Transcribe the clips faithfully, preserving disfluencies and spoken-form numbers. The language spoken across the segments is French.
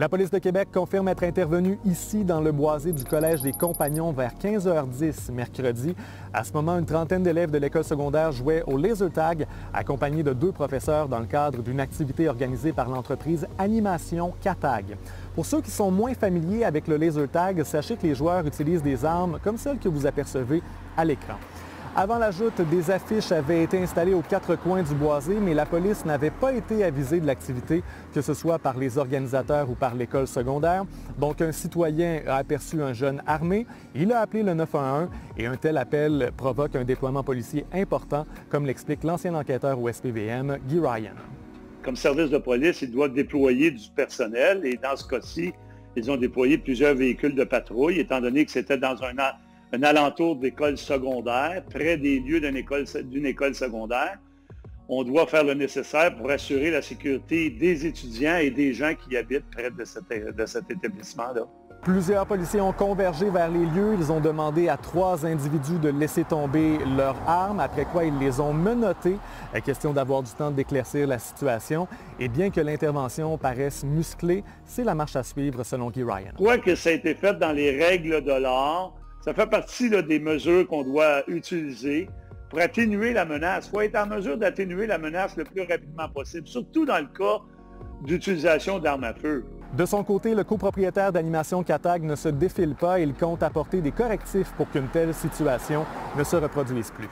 La police de Québec confirme être intervenue ici dans le boisé du Collège des Compagnons vers quinze heures dix mercredi. À ce moment, une trentaine d'élèves de l'école secondaire jouaient au laser tag accompagnés de deux professeurs dans le cadre d'une activité organisée par l'entreprise Animation Catag. Pour ceux qui sont moins familiers avec le laser tag, sachez que les joueurs utilisent des armes comme celles que vous apercevez à l'écran. Avant la joute, des affiches avaient été installées aux quatre coins du boisé, mais la police n'avait pas été avisée de l'activité, que ce soit par les organisateurs ou par l'école secondaire. Donc, un citoyen a aperçu un jeune armé, il a appelé le neuf un un et un tel appel provoque un déploiement policier important, comme l'explique l'ancien enquêteur au S P V M, Guy Ryan. Comme service de police, ils doivent déployer du personnel et dans ce cas-ci, ils ont déployé plusieurs véhicules de patrouille, étant donné que c'était dans un un alentour d'école secondaire, près des lieux d'une école, d'une école secondaire. On doit faire le nécessaire pour assurer la sécurité des étudiants et des gens qui habitent près de cet, de cet établissement-là. Plusieurs policiers ont convergé vers les lieux. Ils ont demandé à trois individus de laisser tomber leurs armes, après quoi ils les ont menottés. Question d'avoir du temps d'éclaircir la situation. Et bien que l'intervention paraisse musclée, c'est la marche à suivre selon Guy Ryan. Je crois que ça a été fait dans les règles de l'art. Ça fait partie là, des mesures qu'on doit utiliser pour atténuer la menace. Il faut être en mesure d'atténuer la menace le plus rapidement possible, surtout dans le cas d'utilisation d'armes à feu. De son côté, le copropriétaire d'Animation Catag ne se défile pas et il compte apporter des correctifs pour qu'une telle situation ne se reproduise plus.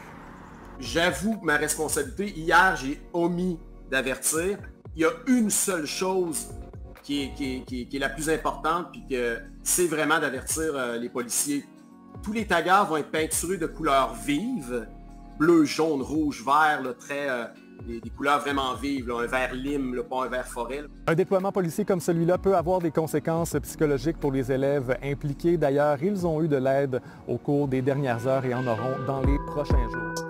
J'avoue ma responsabilité. Hier, j'ai omis d'avertir. Il y a une seule chose qui est, qui est, qui est, qui est la plus importante, puis que c'est vraiment d'avertir euh, les policiers. Tous les taggers vont être peinturés de couleurs vives, bleu, jaune, rouge, vert, là, très, euh, des, des couleurs vraiment vives, là, un vert lime, là, pas un vert forêt. Là. Un déploiement policier comme celui-là peut avoir des conséquences psychologiques pour les élèves impliqués. D'ailleurs, ils ont eu de l'aide au cours des dernières heures et en auront dans les prochains jours.